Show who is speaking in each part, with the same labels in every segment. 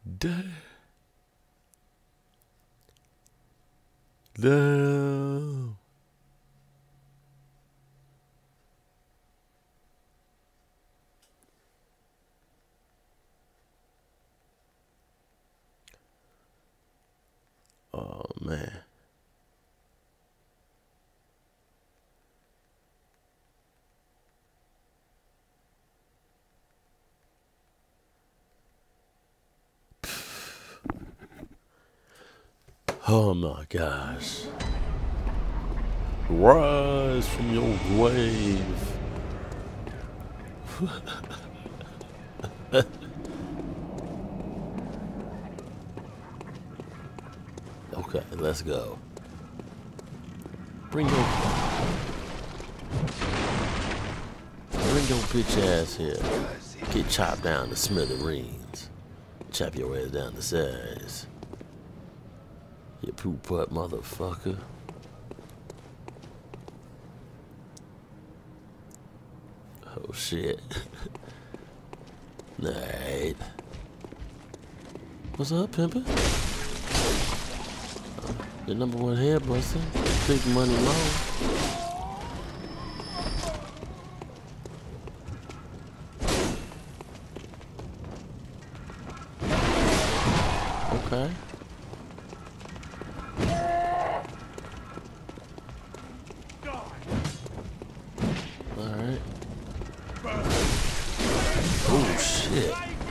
Speaker 1: Damn. Damn. Oh man. Oh my gosh. Rise from your grave. Okay, let's go. Bring your bitch ass here. Get chopped down to smithereens. Chop your ass down to size. You poop butt motherfucker. Oh shit. Alright. What's up, pimpin'? Your number one hair buster. Big money long. Okay. Alright. Oh shit.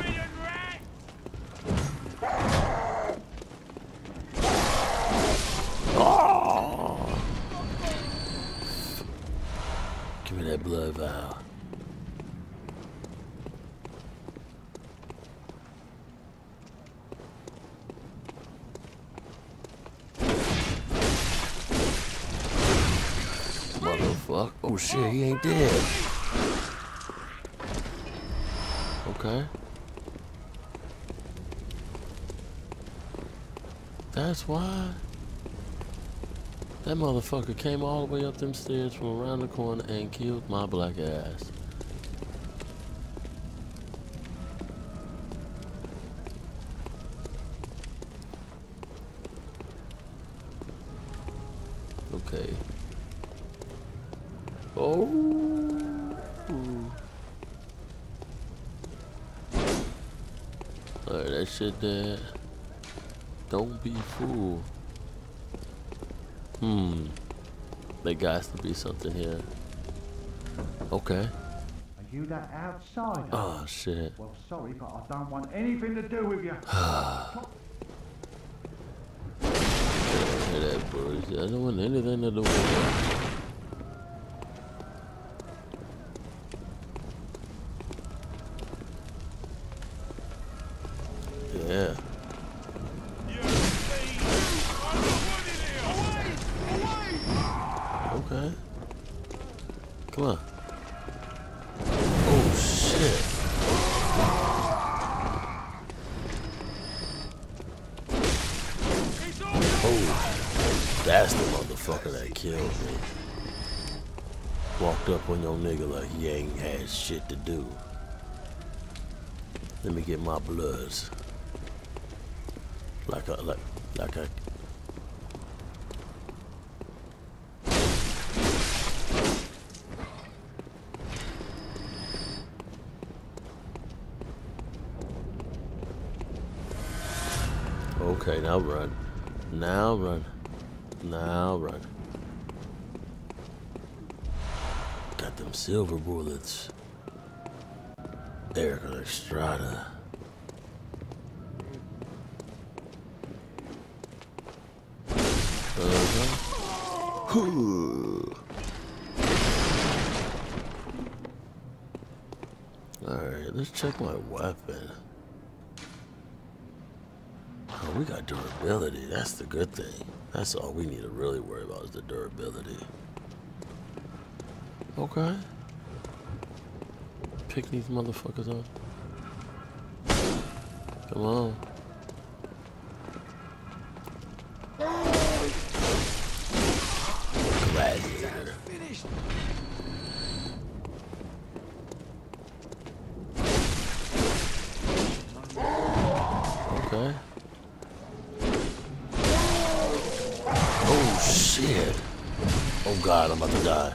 Speaker 1: Oh. Give me that blood vial. Motherfucker. Oh shit, he ain't dead. Okay. That's why that motherfucker came all the way up them stairs from around the corner and killed my black ass. Okay. Oh. Alright, that shit there. Don't be fooled. There gots to be something here. Okay.
Speaker 2: Are you that outsider?
Speaker 1: Oh shit.
Speaker 2: Well, sorry, but I don't want anything to do with you.
Speaker 1: Hear that bullshit. I don't want anything to do with it. Yeah. Okay. Come on. Oh shit. Oh, that's the motherfucker that killed me. Walked up on your nigga like he ain't had shit to do. Let me get my bloods. Like a Okay, now run. Now run. Now run. Got them silver bullets. Erica Estrada. Alright, let's check my weapon. Oh, we got durability. That's the good thing. That's all we need to really worry about is the durability. Okay. Pick these motherfuckers up. Come on. Gladiator. Okay. Oh shit. Oh god, I'm about to die.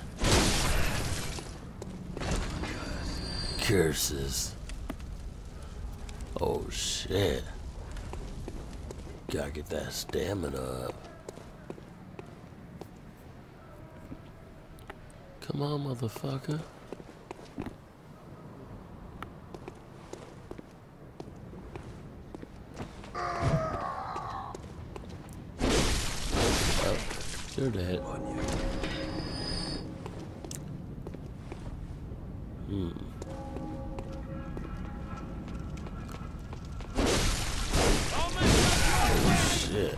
Speaker 1: Curses. Oh shit. Gotta get that stamina up. Come on, motherfucker. Oh, you're dead. Oh shit.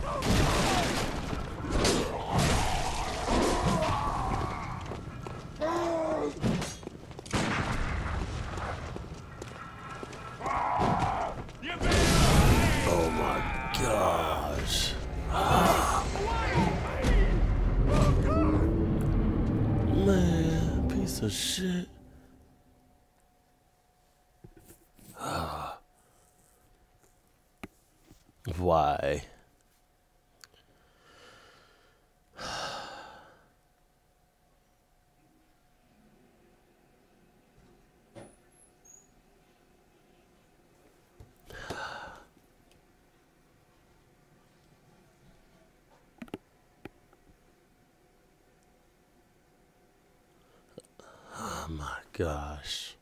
Speaker 1: Oh my gosh. Man, piece of shit. Why? Oh my gosh.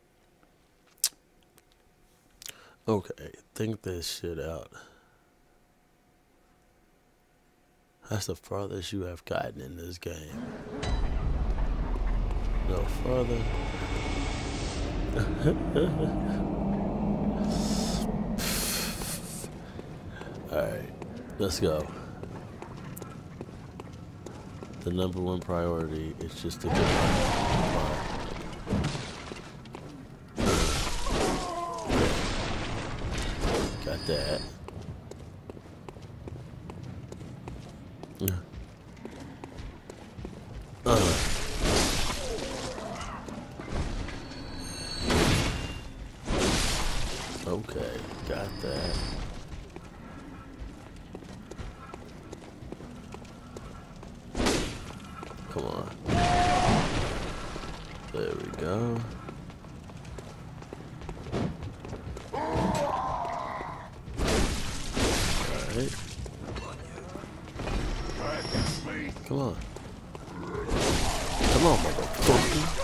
Speaker 1: Okay, think this shit out. That's the farthest you have gotten in this game. No further. Alright, let's go. The #1 priority is just to get my got that. Okay, got that. Come on. There we go. Alright. Come on. Come on, motherfucker.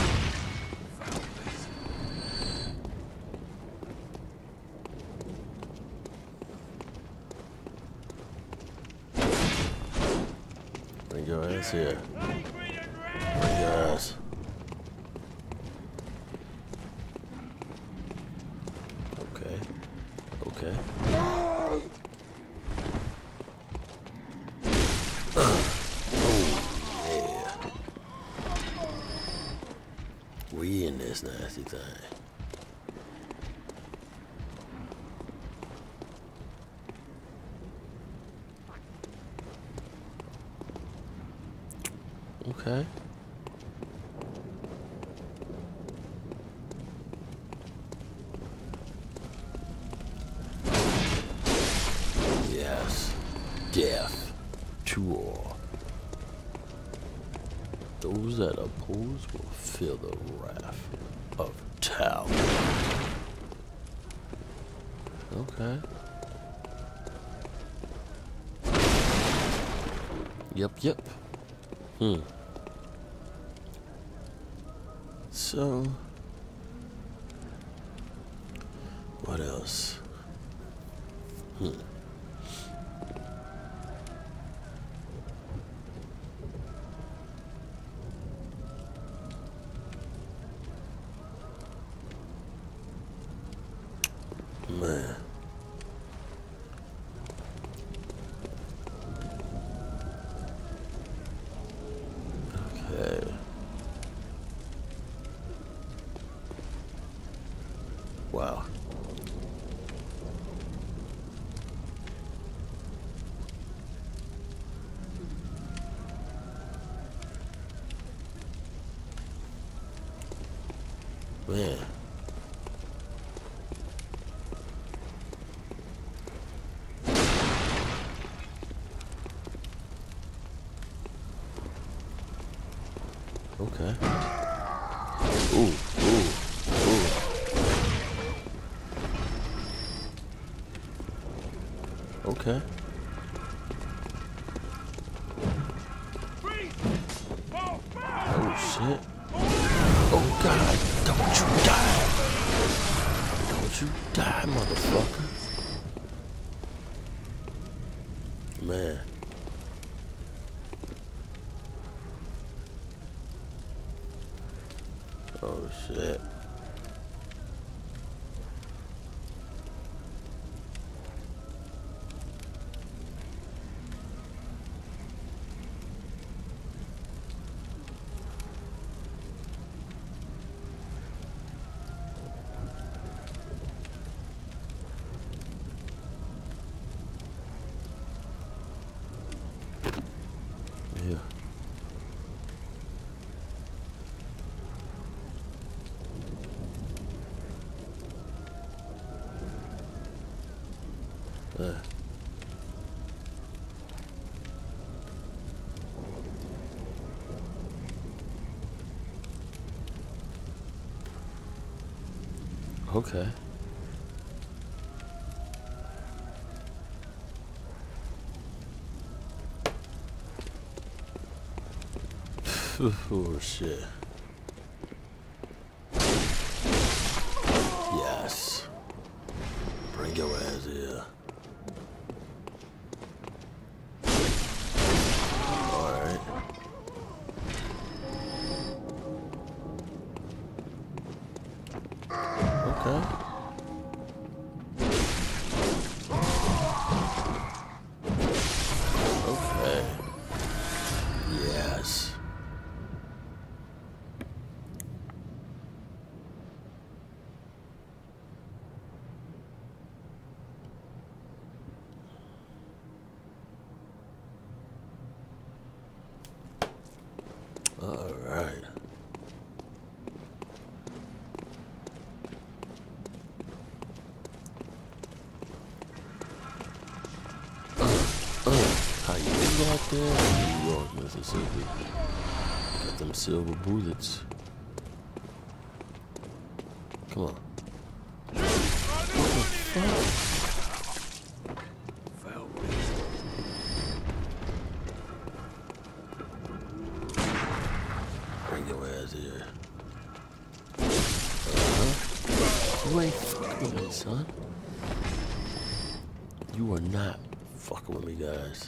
Speaker 1: Bring your ass here. Bring your ass. Okay. Okay. We in this nasty thing. Okay. Yes. Death to all. Those that oppose will feel the wrath of Talon. Okay. Yep. So, what else? Man. Okay. Wow. Man. Okay. Ooh, ooh, ooh. Okay. Oh shit. Oh god, don't you die. Don't you die, motherfucker. Man. Oh shit. Yeah. Okay. Oh shit. Yes. Bring your ass here. Alright. Okay. Okay. Yes. All right. How you do out there in New York, Mississippi? Got them silver bullets. Come on. What the fuck? Bring your ass here. You ain't fucking with me, son. You are not fucking with me, guys.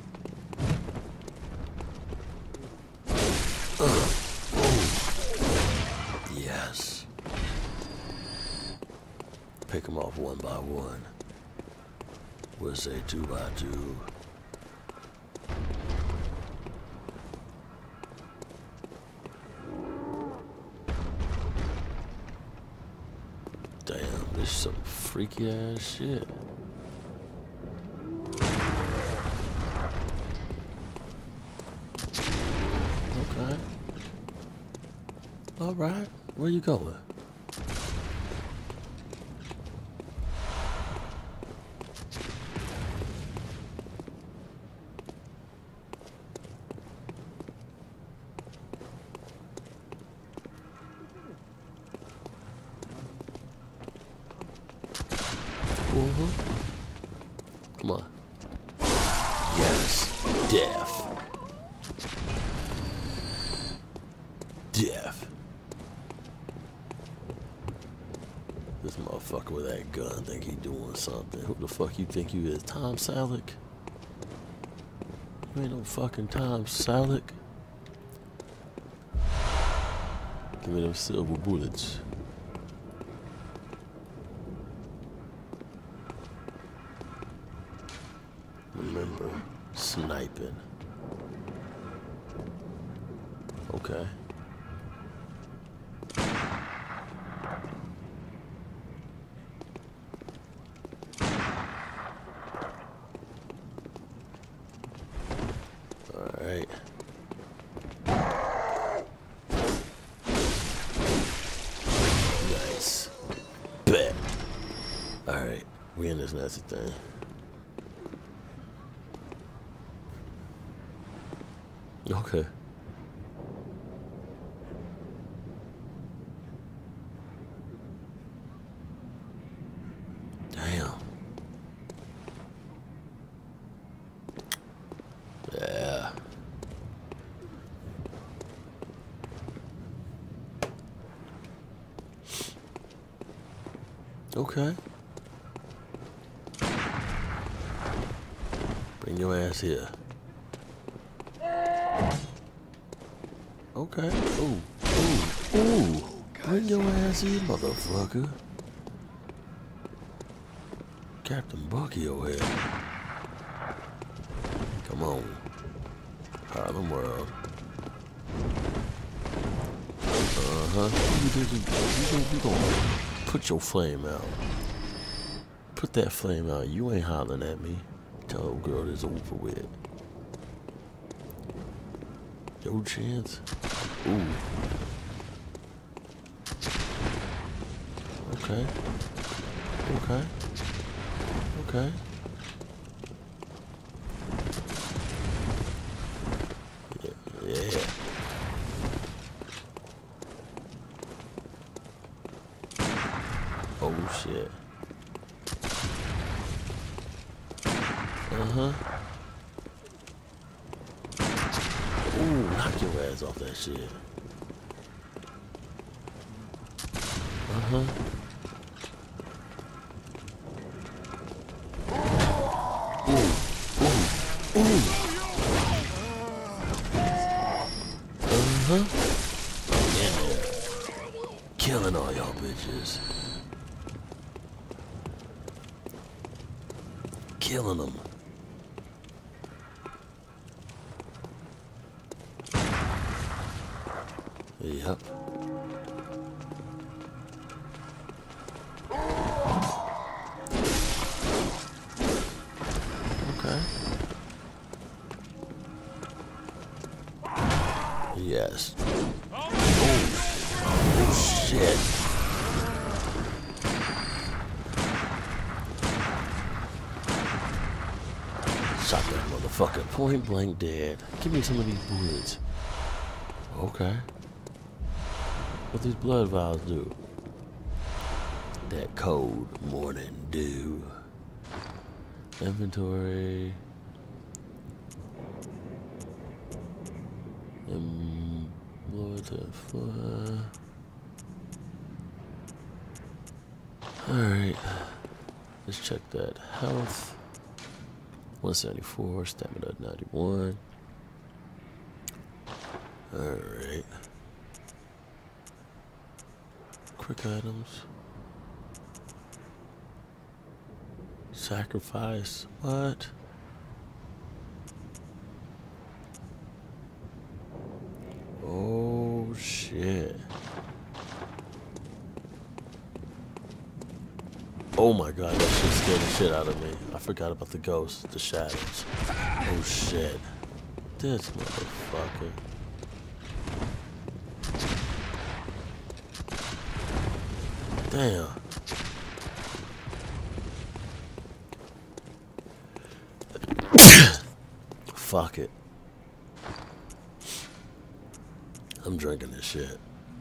Speaker 1: Yes. Pick them off one by one. We'll say 2 by 2. Damn, this is some freaky ass shit. Okay. All right, where you going? Come on. Yes. Death. Death. This motherfucker with that gun think he doing something. Who the fuck you think you is? Tom Selleck? You ain't no fucking Tom Selleck. Give me them silver bullets. Remember, sniping. Okay. Alright. Nice. Bet. Alright, we in this nasty thing. Okay. Okay. Bring your ass here. Okay. Ooh. Ooh. Ooh. Bring your ass here, motherfucker. Captain Bucky over here. Come on. Harlem World. You gonna put your flame out. Put that flame out. You ain't hollering at me. Tell old girl it's over with. Your chance. Ooh. Okay. Okay. Okay. Yeah. Oh shit. Ooh, knock your ass off that shit. Ooh. Ooh. Ooh. In there. Killing all y'all bitches. Killing them. Yep. Okay. Yes. Oh shit. Shot that motherfucker point blank dead. Give me some of these bullets. Okay. What these blood vials do? That cold morning dew. Inventory. Blow it to the floor. Alright. Let's check that. Health. 174. Stamina 91. Alright. Quick items. Sacrifice. What? Oh shit. Oh my god, that shit scared the shit out of me. I forgot about the ghosts, the shadows. Oh shit. This motherfucker. Damn. Fuck it. I'm drinking this shit.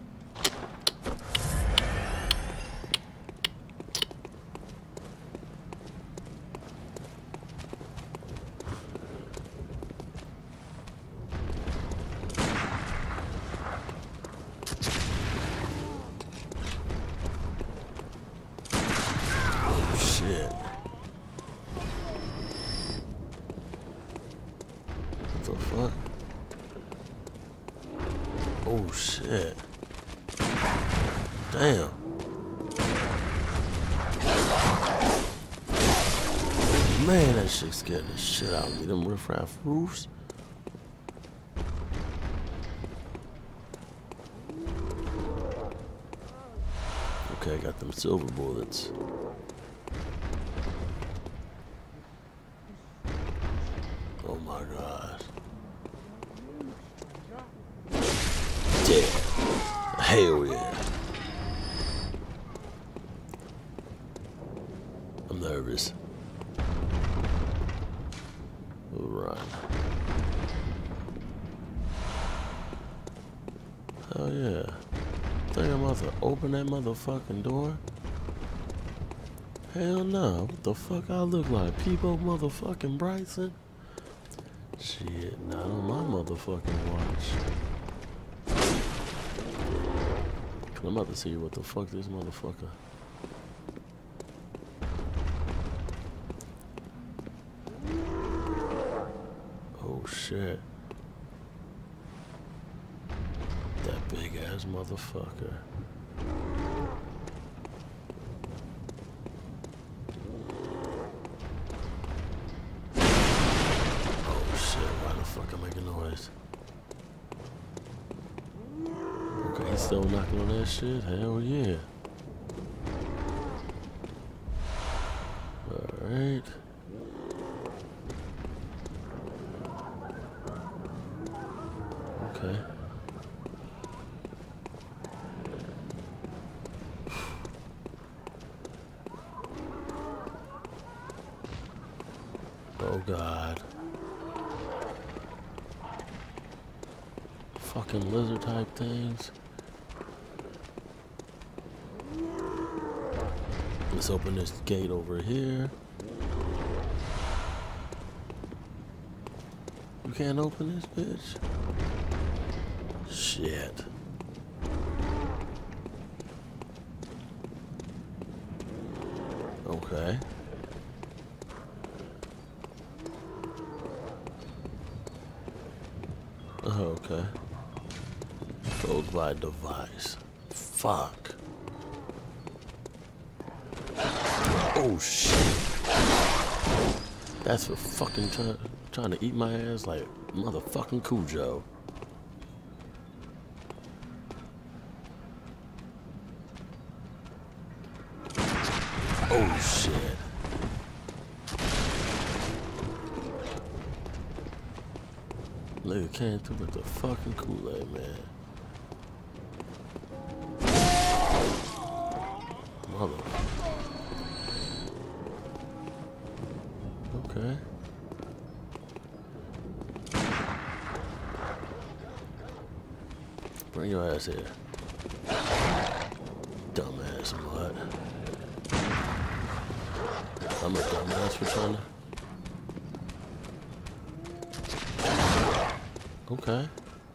Speaker 1: Oh shit. Damn. Man, that shit scared the shit out of me. Them riffraff roofs. Okay, I got them silver bullets. Oh my god. Yeah. Hell yeah. I'm nervous. We'll run. Hell yeah. Think I'm about to open that motherfucking door? Hell no. What the fuck I look like? Peebo motherfucking Bryson? Shit, not on my motherfucking watch. I'm about to see what the fuck this motherfucker. shit. That big ass motherfucker. Oh shit, why the fuck am I making noise? Okay, he's still knocking on that shit? Hell yeah. Alright. Okay. Oh god. Fucking lizard type things. Let's open this gate over here. You can't open this bitch? Shit. Okay. Oh, okay. Goes by device. Fuck. Oh shit. That's for fucking trying to eat my ass like motherfucking Cujo. Oh shit. Nigga came through with the fucking Kool-Aid, man. Mother. Okay. Bring your ass here. Dumbass mutt. I'm a dumbass for trying to... Okay.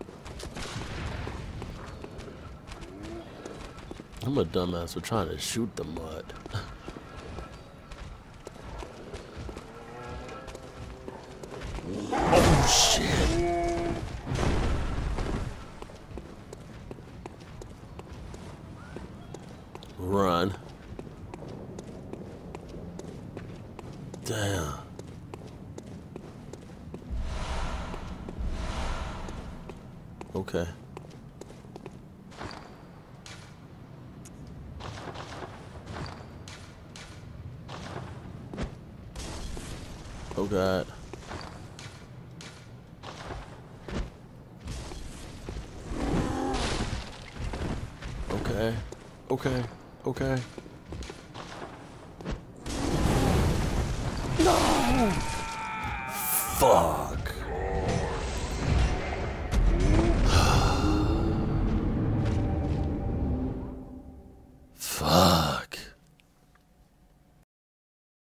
Speaker 1: I'm a dumbass for trying to shoot the mud. Oh shit. Run. Damn. Okay. Oh god. Okay. Okay. Okay. No! Fuck.